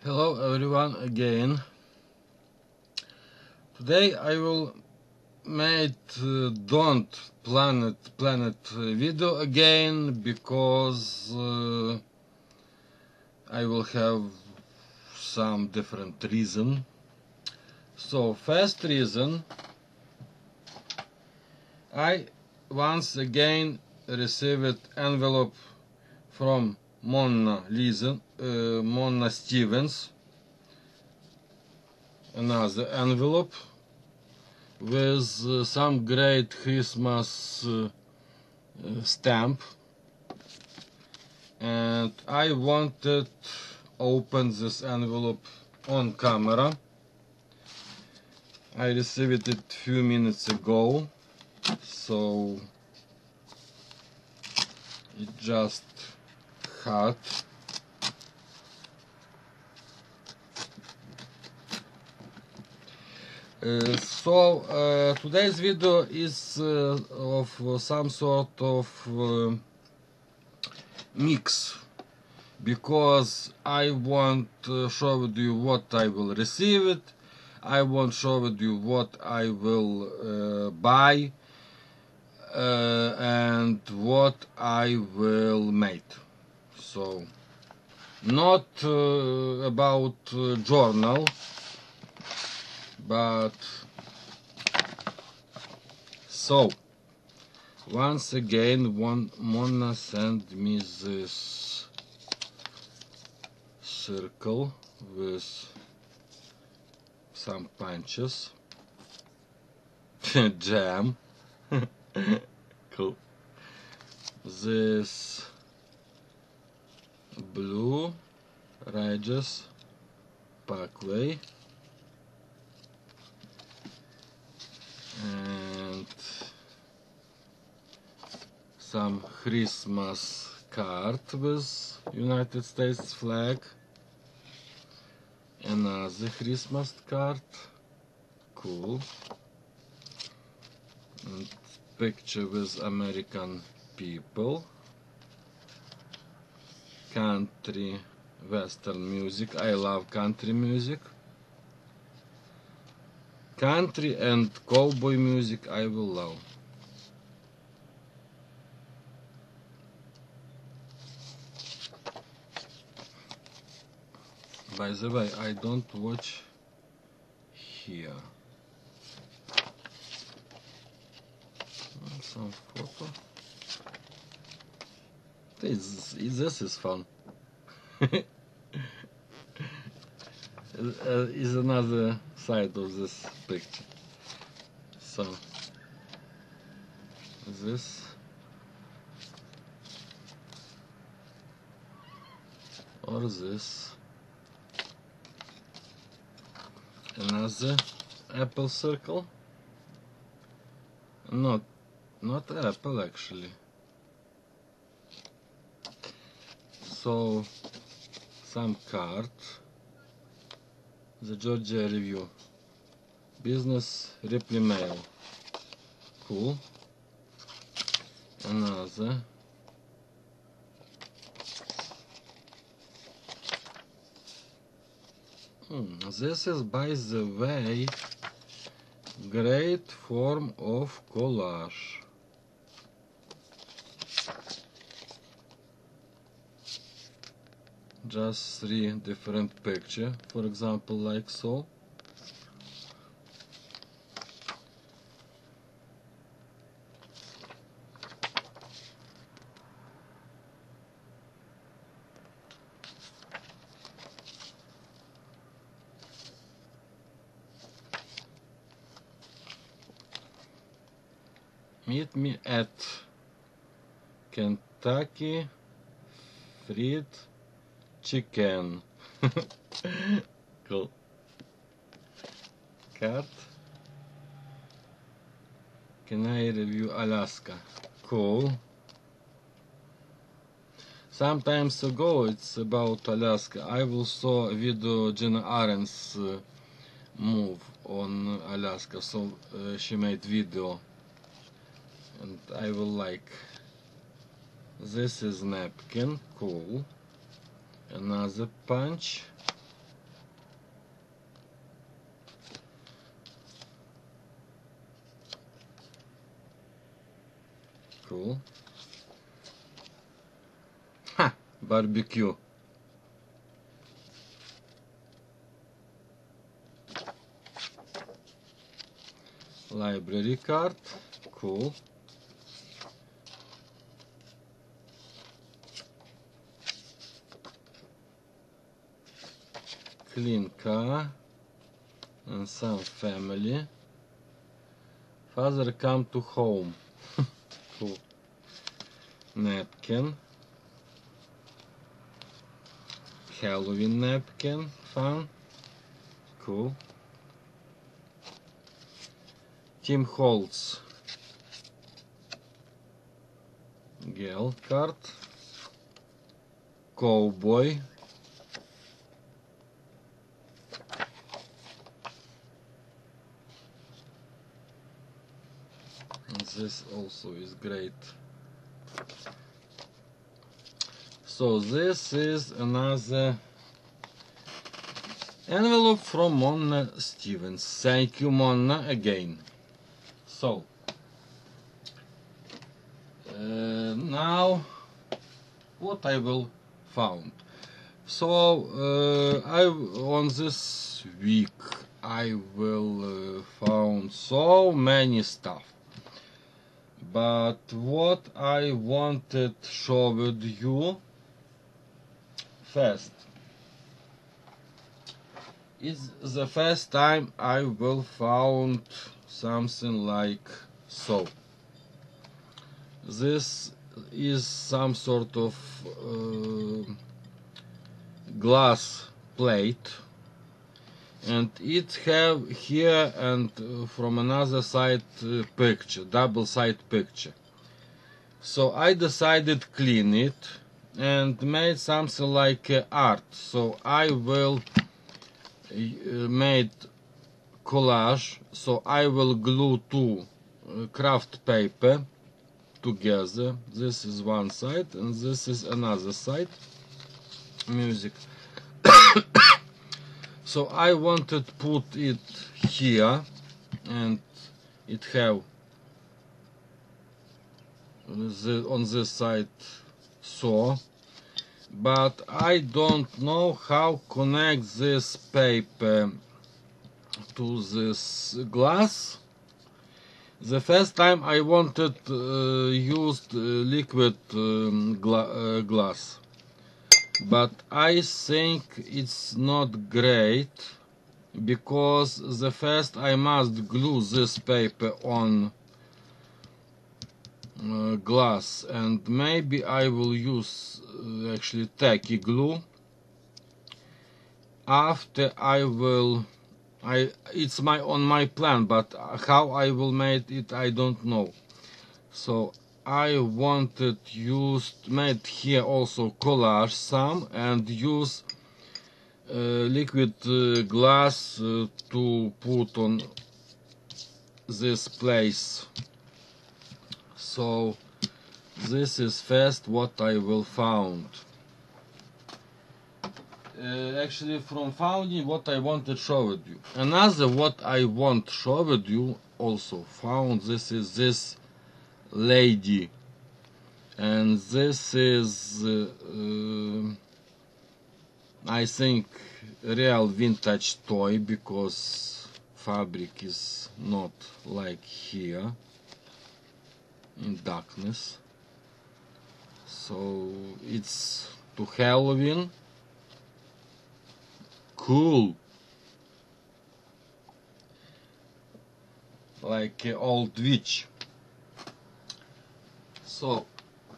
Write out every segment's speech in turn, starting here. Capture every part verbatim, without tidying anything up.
Hello everyone again. Today I will make uh, don't planet planet video again because uh, I will have some different reason. So first reason, I once again received envelope from Mona Lisa, uh, Mona Stevens, another envelope with uh, some great Christmas uh, uh, stamp, and I wanted to open this envelope on camera. I received it a few minutes ago, so it just hot. Uh, so uh, today's video is uh, of uh, some sort of uh, mix, because I want to show you what I will receive it, I want to show you what I will uh, buy, uh, and what I will make. So not uh, about uh, journal, but so once again one Mona sent me this circle with some punches, jam, cool. This blue Rages Parkway, and some Christmas card with United States flag, another Christmas card, cool, and picture with American people, country western music. I love country music. Country and cowboy music I will love. By the way, I don't watch here. Some photo. This, this is fun. Uh, is another side of this picture. So this or this, another apple circle, not not apple actually. So some card, the Georgia Review, business Ripley Mail, cool. Another, hmm, this is, by the way, great form of collage. Just three different pictures, for example, like so. Meet me at Kentucky Fried Chicken. Cool. Card. Can I review Alaska? Cool. Sometimes ago, it's about Alaska, I will saw a video Jenna Arens uh, move on Alaska, so uh, she made video, and I will like. This is napkin, cool. Another punch, Cool. Ha! Barbecue. Library card. Cool. Clean car and some family. Father come to home. Cool. Napkin. Halloween napkin. Fun. Cool. Tim Holtz. Girl card. Cowboy. This also is great. So this is another envelope from Mona Stevens. Thank you, Mona, again. So uh, now what I will found. So uh, I on this week I will uh, found so many stuff. But what I wanted to show with you first is the first time I will found something like so. This is some sort of uh, glass plate, and it have here and uh, from another side uh, picture, double side picture. So I decided clean it and made something like uh, art. So I will uh, made collage. So I will glue two uh, craft paper together. This is one side and this is another side. Music. So I wanted to put it here, and it have the, on this side so, but I don't know how connect this paper to this glass. The first time I wanted uh, used uh, liquid um, gla uh, glass, but I think it's not great, because the first I must glue this paper on uh, glass, and maybe I will use uh, actually tacky glue. After I will I it's my on my plan, but how I will make it I don't know. So I wanted used made here also collage some and use uh, liquid uh, glass uh, to put on this place. So this is first what I will found. Uh, actually from finding what I wanted to show with you. Another what I want to show with you also found. This is this lady, and this is uh, uh, I think real vintage toy, because fabric is not like here in darkness. So it's to Halloween. Cool. Like an old witch. So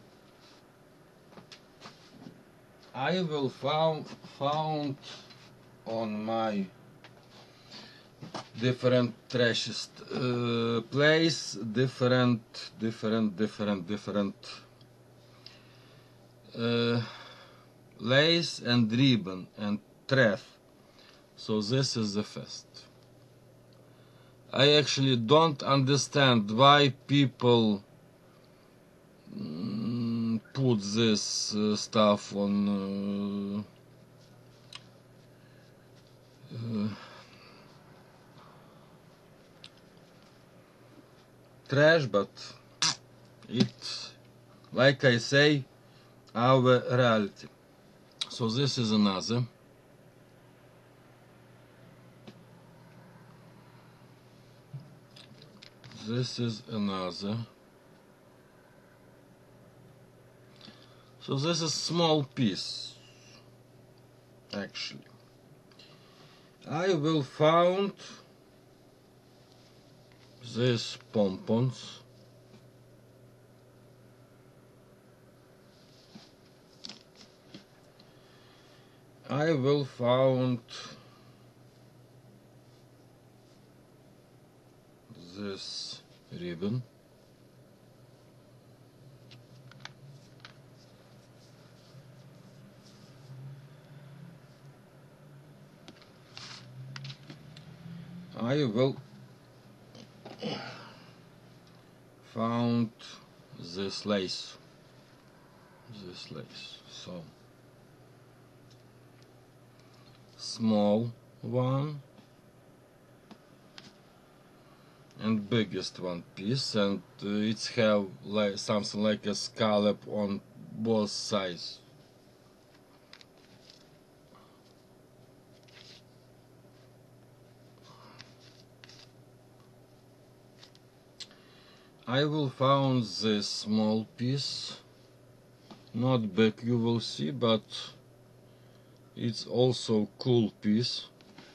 I will found found on my different trashes uh, place different different different different uh, lace and ribbon and thread. So this is the first. I actually don't understand why people mm, put this uh, stuff on uh, uh, trash, but it like I say, our reality. So this is another. This is another. So this is small piece, actually. I will found these pompons. I will found this ribbon. I will found this lace, this lace, so small one and biggest one piece, and uh, it's have like something like a scallop on both sides. I will found this small piece, not big you will see, but it's also cool piece.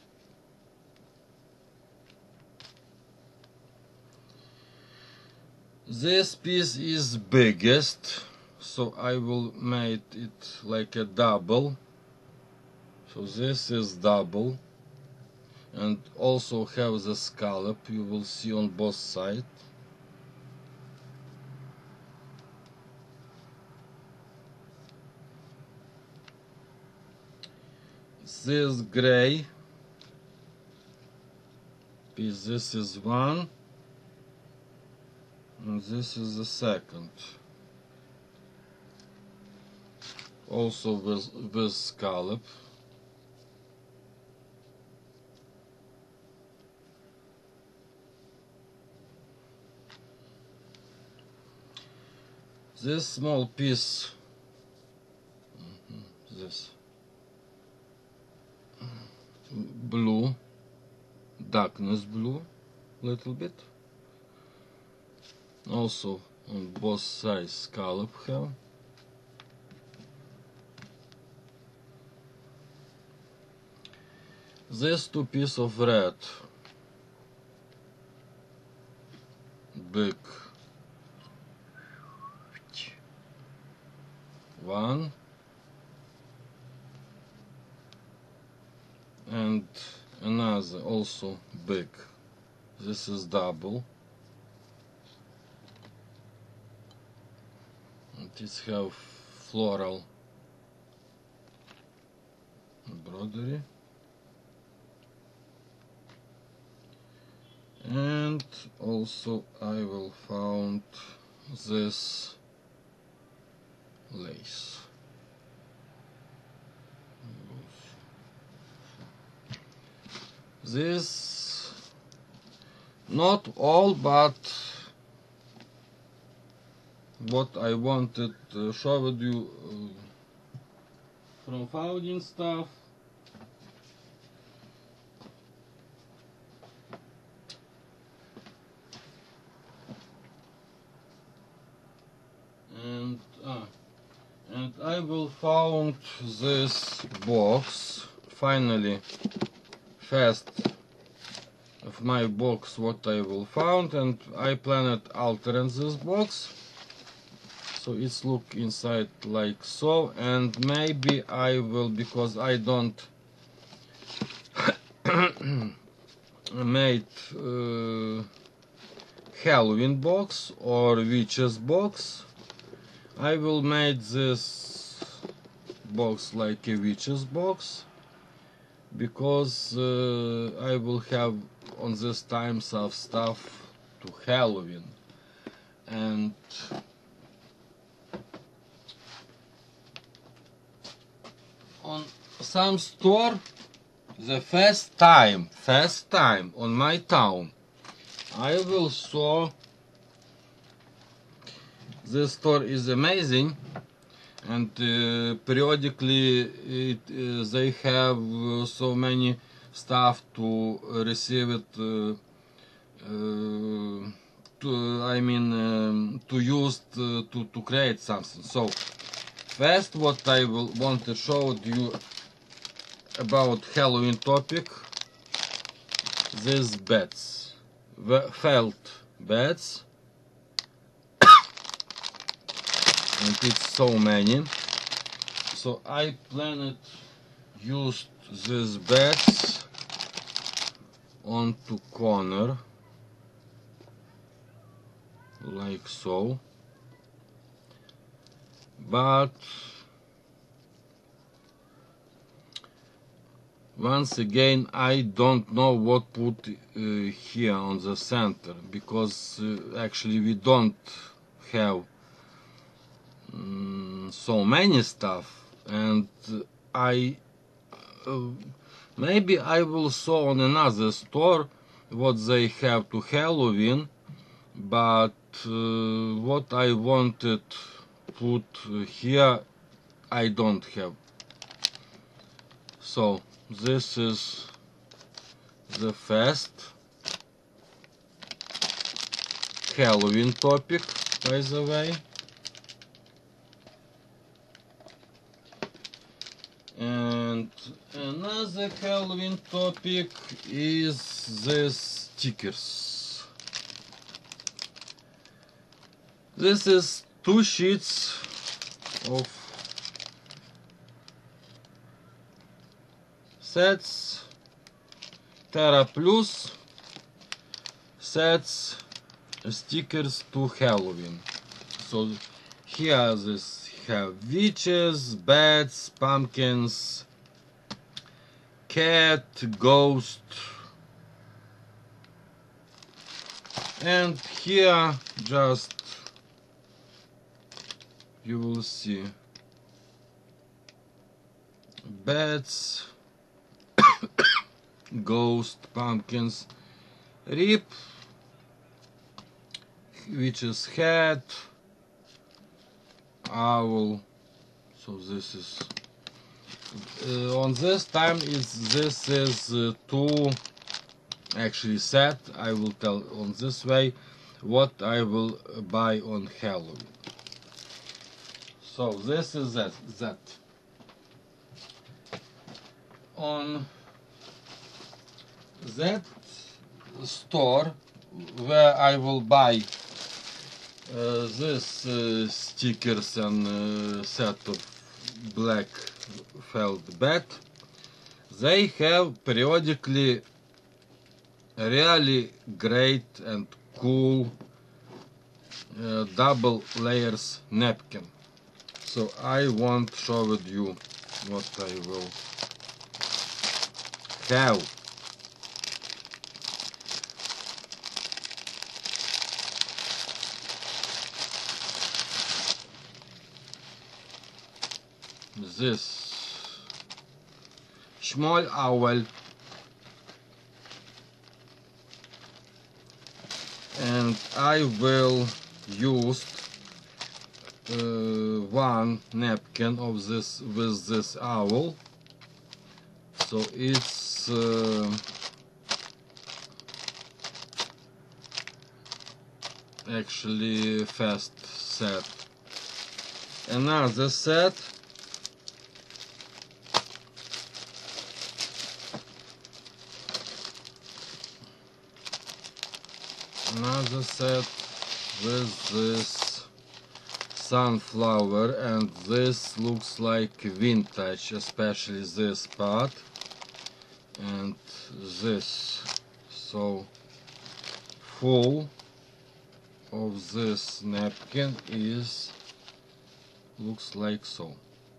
This piece is biggest, so I will make it like a double. So this is double, and also have the scallop you will see on both sides. This gray piece, this is one, and this is the second, also with, with scallop. This small piece, mm-hmm, this blue, darkness blue, little bit. Also on both sides scallop have. These two pieces of red, big one and another also big. This is double, and it have floral embroidery, and also I will found this lace. This not all, but what I wanted to show with you uh, from founding stuff. And ah, and I will found this box finally. First of my box what I will found, and I planned altering this box, so it's look inside like so, and maybe I will, because I don't made uh, Halloween box or witches box, I will make this box like a witches box, because uh, I will have on this time some stuff to Halloween, and on some store the first time first time on my town I will saw this store is amazing, and uh, periodically it, uh, they have uh, so many stuff to receive it, uh, uh, to, I mean um, to use to, to, to create something. So first what I will want to show you about Halloween topic, these beds, felt beds, and it's so many. So I planned use these beds onto corner like so, but once again I don't know what put uh, here on the center, because uh, actually we don't have um, so many stuff, and I uh, maybe I will saw on another store what they have to Halloween, but uh, what I wanted put here I don't have. So this is the first Halloween topic, by the way. And another Halloween topic is this stickers. This is two sheets of sets, Terra Plus sets stickers to Halloween. So here this have witches, bats, pumpkins, cat, ghost, and here just you will see bats, ghost, pumpkins, rip, witch's hat, owl. So this is uh, on this time is this is uh, two actually set. I will tell on this way what I will buy on Halloween. So this is that that on that store where I will buy uh, this uh, stickers and uh, set of black felt bed. They have periodically really great and cool uh, double layers napkin. So I won't show you what I will have. This small owl and I will use uh, one napkin of this with this owl. So it's uh, actually first set. Another set another set with this sunflower, and this looks like vintage, especially this part and this. So full of this napkin is looks like so.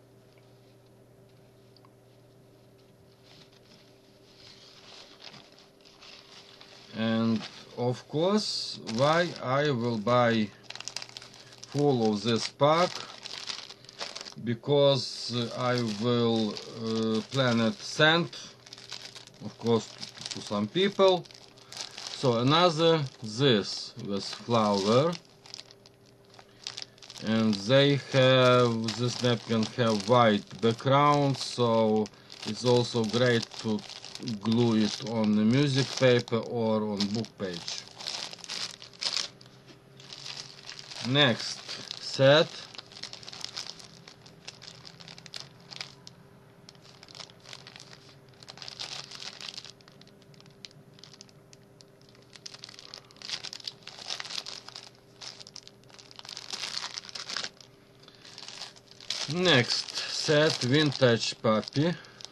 And of course, why I will buy full of this pack, because I will uh, plan it send, of course, to, to some people. So another this with flower, and they have, this napkin have white background, so it's also great to glue it on the music paper or on book page. Next set. Next set, vintage puppy.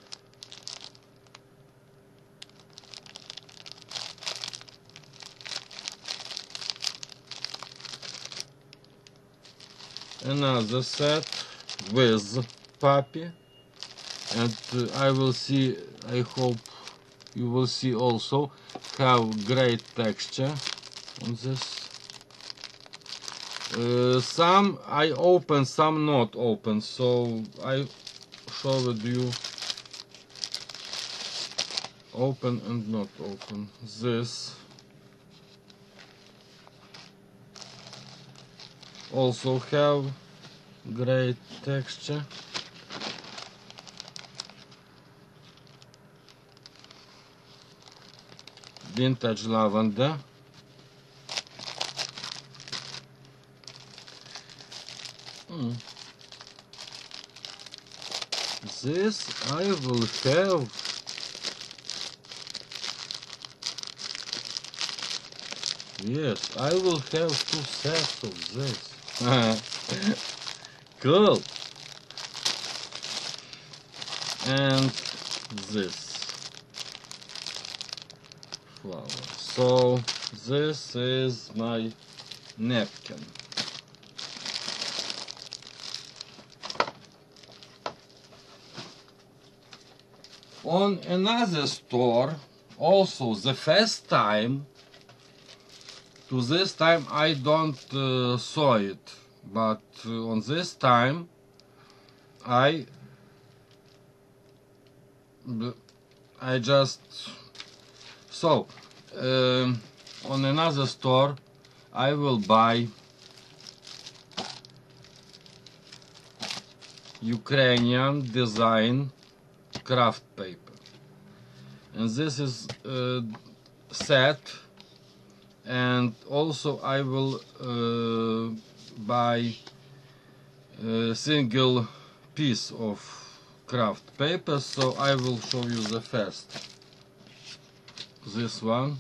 Another set with puppy, and uh, I will see, I hope you will see also, have great texture on this. Uh, some I open, some not open, so I show you open and not open. This also have great texture. Vintage lavender. Mm. This I will have yes, I will have two sets of this. Cool. And this flower. So this is my napkin. On another store, also the first time, to this time I don't uh, saw it, but uh, on this time I I just so uh, on another store I will buy Ukrainian design craft paper, and this is uh, set, and also I will uh, buy a single piece of craft paper, so I will show you the first. This one.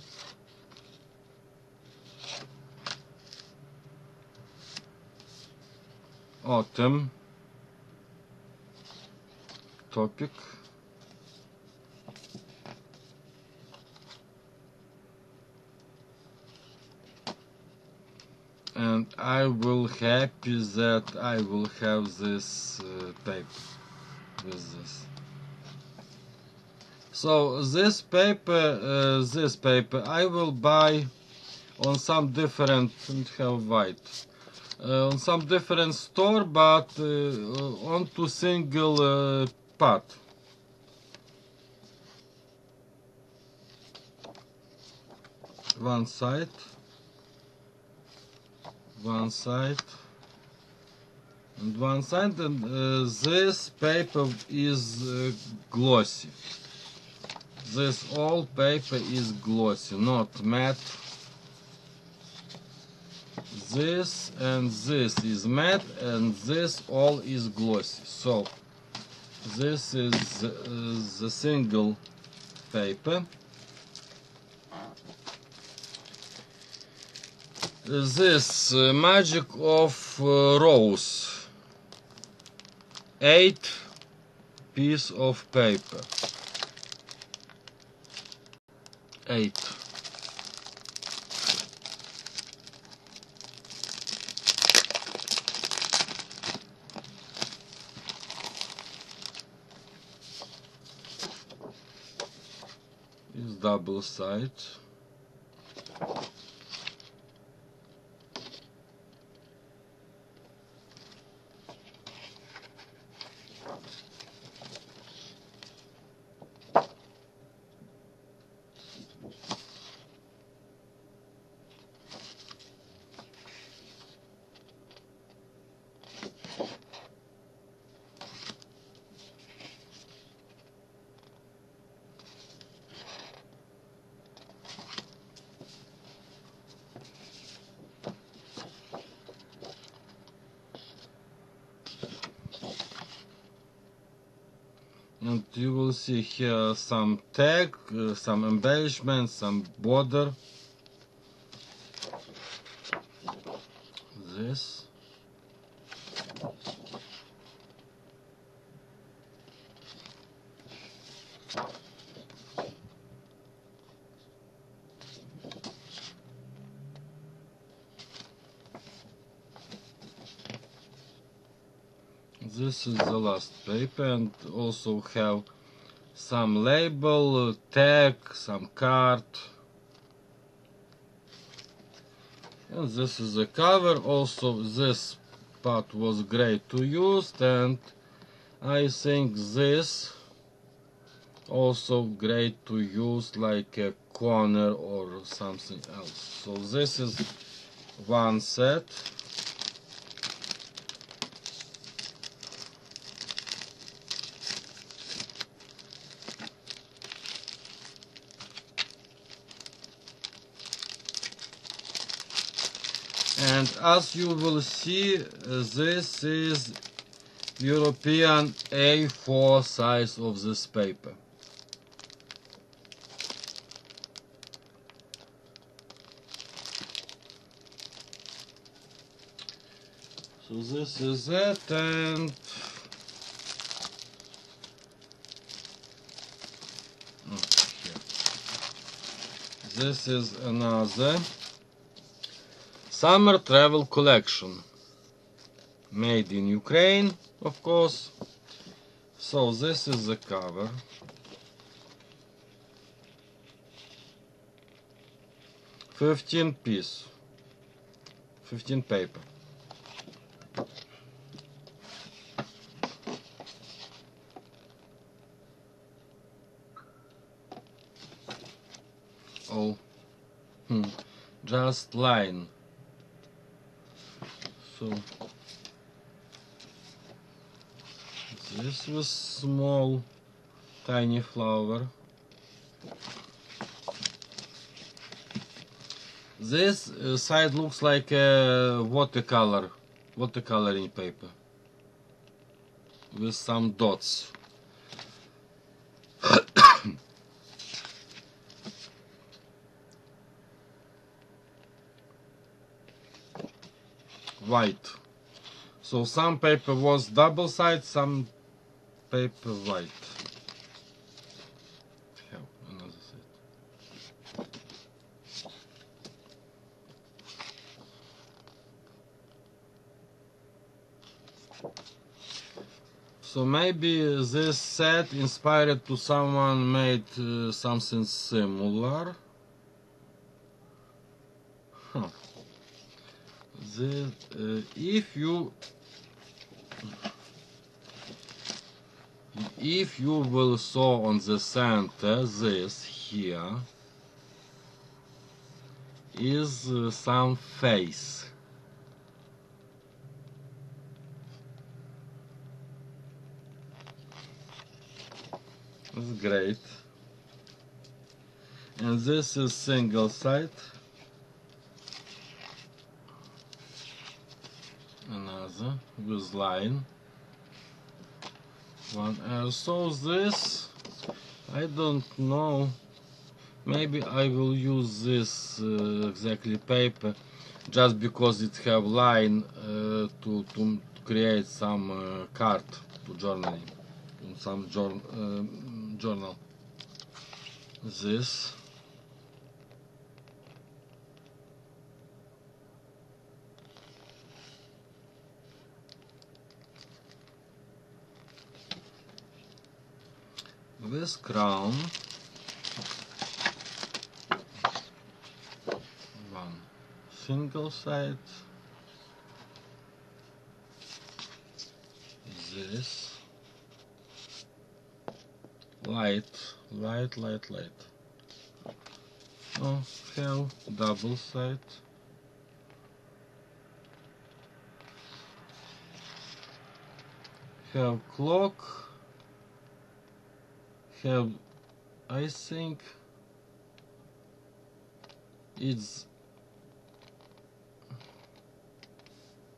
Autumn topic. And I will happy that I will have this uh, paper with this. So this paper, uh, this paper I will buy on some different, and have white, uh, on some different store, but uh, on to single uh, part. One side, one side, and one side, and uh, this paper is uh, glossy. This all paper is glossy, not matte. This and this is matte, and this all is glossy. So this is uh, the single paper. This uh, magic of uh, rose, eight piece of paper, eight. Is double side. and you will see here some tag, uh, some embellishment, some border. This. This is the last paper, and also have some label, tag, some card. And this is the cover. Also, this part was great to use, and I think this also great to use like a corner or something else. So this is one set. And as you will see, this is European A four size of this paper. So this is it, and oh, here. This is another summer travel collection, made in Ukraine, of course. So this is the cover. fifteen piece, fifteen paper. Oh, hmm. Just line. So this was small, tiny flower. This uh, side looks like a watercolor, watercoloring paper with some dots. White. So some paper was double side, some paper white. Have another side. So maybe this set inspired to someone made uh, something similar. Huh. The, uh, if you if you will saw on the center, this here is uh, some face. It's great. And this is single side. Another with line. One else. So this, I don't know. Maybe I will use this uh, exactly paper, just because it have line uh, to to create some uh, card to journaling, some jour uh, journal. This. This crown, one single side, this, light, light, light, light. Oh, have double side. Have clock. Have, I think it's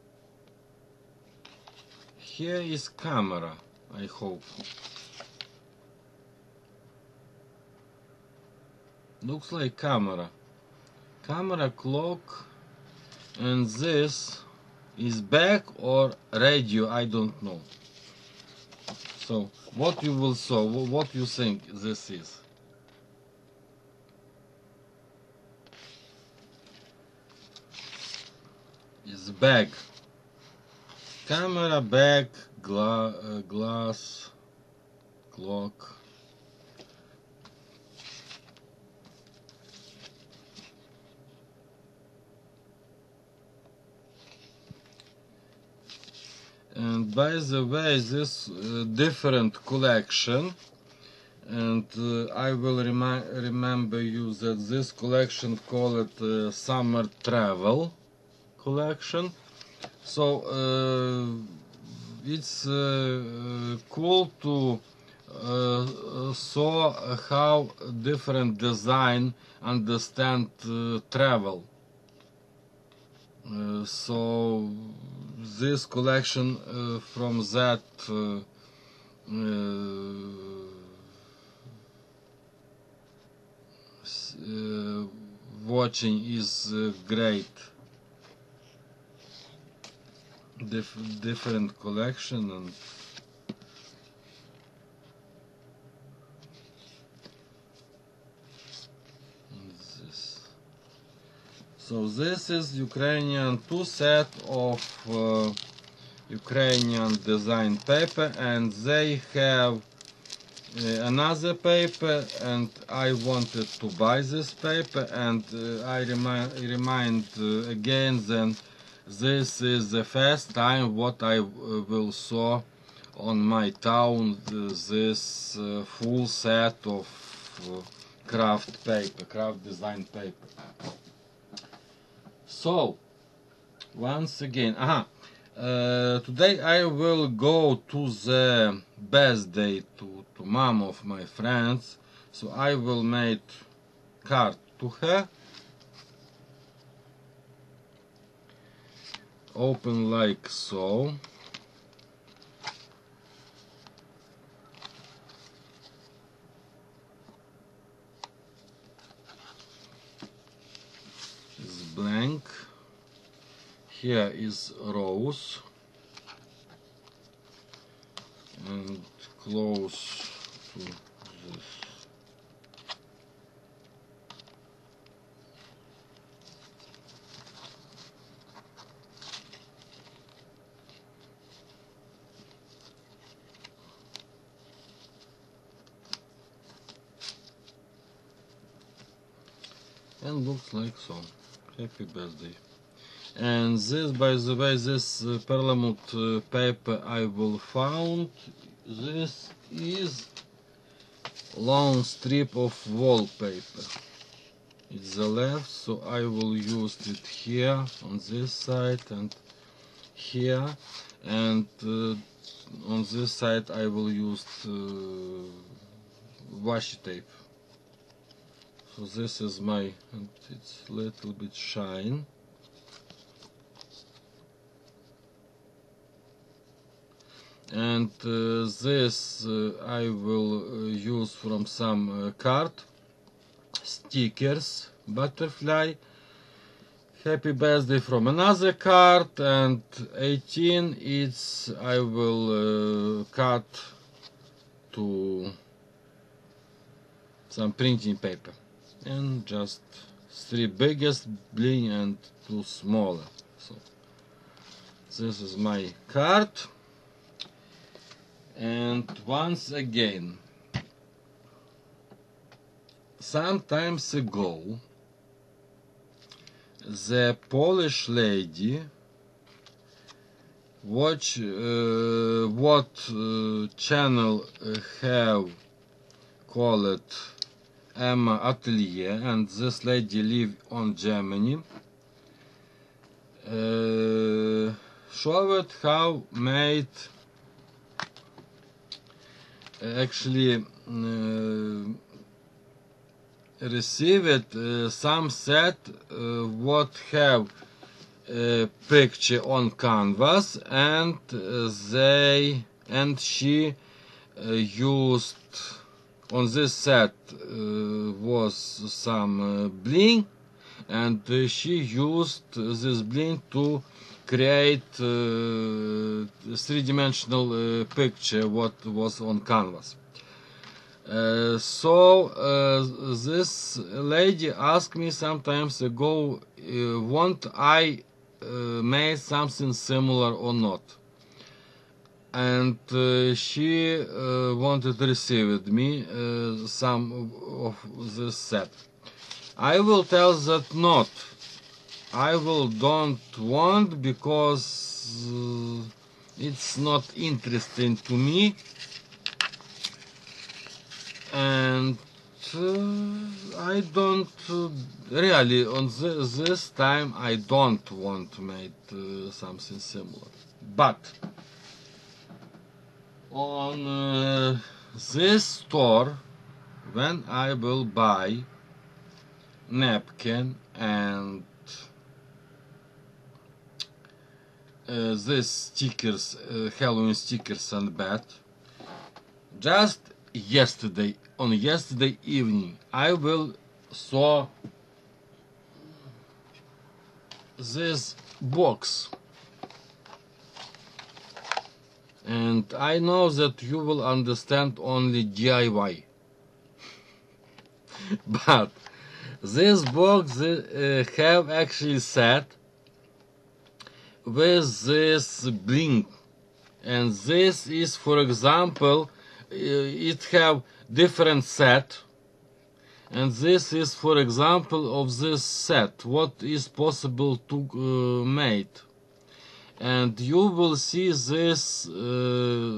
here is camera, I hope. looks like camera. Camera, clock, and this is back or radio, I don't know. So what you will saw, what you think this is? Is bag. Camera, bag, gla uh, glass, clock. And by the way, this uh, different collection, and uh, I will remi remember you that this collection called uh, Summer Travel collection. So uh, it's uh, uh, cool to uh, saw how different design understand uh, travel. Uh, so this collection uh, from that uh, uh, watching is uh, great. Dif different collection and so this is Ukrainian two set of uh, Ukrainian design paper, and they have uh, another paper, and I wanted to buy this paper, and uh, I remind remind uh, again then this is the first time what I uh, will saw on my town uh, this uh, full set of uh, craft paper, craft design paper. So, once again, aha, uh, today I will go to the birthday to, to mom of my friends, so I will make card to her, open like so, it's blank. Here is rose and close to this. And looks like so. Happy birthday. And this, by the way, this uh, perlamut uh, paper I will found. This is long strip of wallpaper. It's the left, so I will use it here on this side and here, and uh, on this side I will use uh, washi tape. So this is my, and it's a little bit shine. And uh, this uh, I will uh, use from some uh, card stickers, butterfly, happy birthday from another card, and eighteen it's I will uh, cut to some printing paper, and just three biggest bling and two smaller. So this is my card. And once again, some times ago, the Polish lady watch uh, what uh, channel uh, have called M R Atelier, and this lady live on Germany. Uh, showed how made actually uh, received uh, some set uh, what have a picture on canvas, and uh, they and she uh, used on this set uh, was some uh, bling, and uh, she used this bling to create uh, three-dimensional uh, picture what was on canvas. Uh, so uh, this lady asked me some times ago, uh, want I uh, made something similar or not, and uh, she uh, wanted to receive it me uh, some of this set. I will tell that not. I will don't want, because uh, it's not interesting to me, and uh, I don't uh, really on th this time I don't want to make uh, something similar. But on uh, this store, when I will buy napkin and uh, these stickers, uh, Halloween stickers and bat, just yesterday, on yesterday evening, I will saw this box, and I know that you will understand only D I Y. But this box uh, have actually set with this bling, and this is, for example, uh, it have different set, and this is, for example, of this set what is possible to uh, make, and you will see this uh,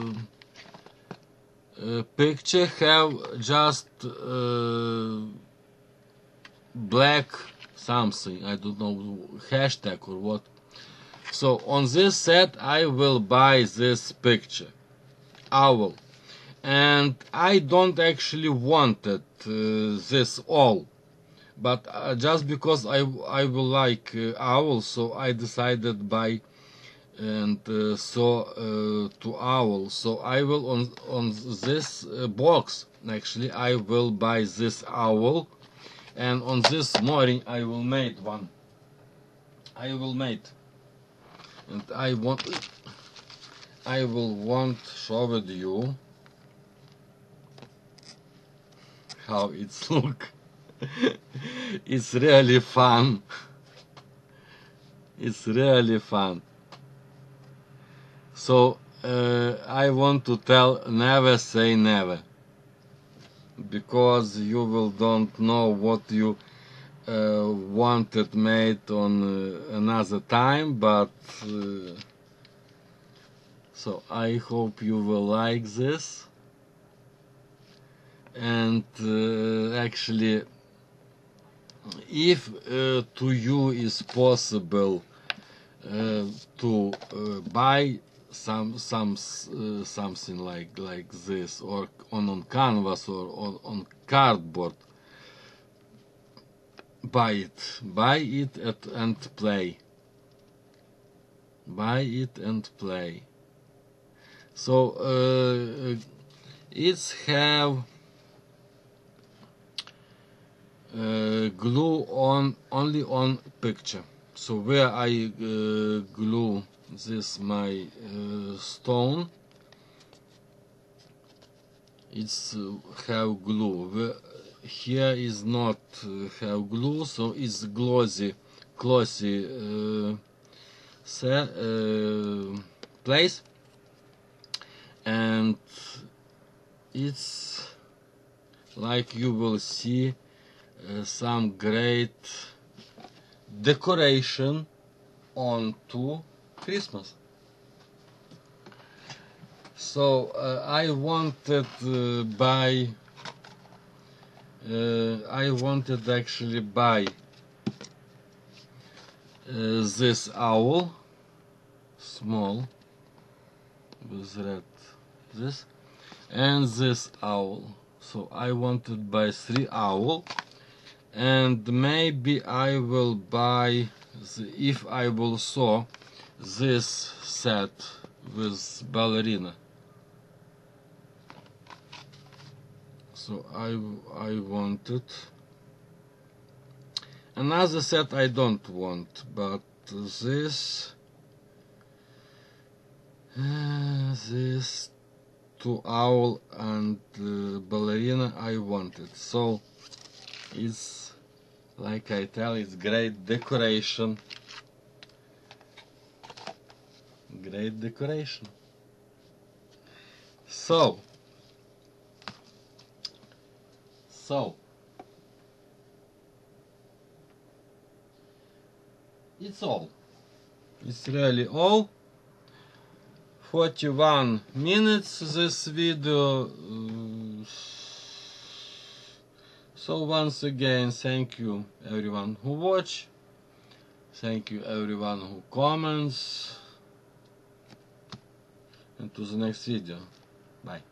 uh, picture have just uh, black something, I don't know, hashtag or what. So on this set I will buy this picture, owl, and I don't actually wanted uh, this all, but uh, just because I, I will like uh, owl, so I decided buy and uh, so uh, to owl. So I will on on this uh, box actually I will buy this owl, and on this morning I will make one. I will make, and I want I will want show with you how it's look. It's really fun. It's really fun. So uh, I want to tell, never say never, because you will don't know what you uh, wanted made on uh, another time, but uh, so I hope you will like this. And uh, actually, if uh, to you is possible uh, to uh, buy some some uh, something like like this, or on on canvas, or on, on cardboard, buy it, buy it at, and play, buy it and play. So uh, it's have uh, glue on only on picture. So where I uh, glue this my uh, stone, it's uh, have glue. Where here is not uh, have glue, so it's glossy, glossy uh, set, uh, place, and it's like you will see uh, some great decoration onto Christmas. So uh, I wanted uh, buy uh, I wanted actually buy uh, this owl, small with red, this, and this owl. So I wanted buy three owl, and maybe I will buy the, if I will sew this set with ballerina. So I, I want it. Another set I don't want, but this, uh, this two owl and uh, ballerina I want it. So it's, like I tell, it's great decoration. Great decoration. So, so, it's all. It's really all. forty-one minutes this video. Uh, so once again, thank you everyone who watch. Thank you everyone who comments. And to the next video. Bye.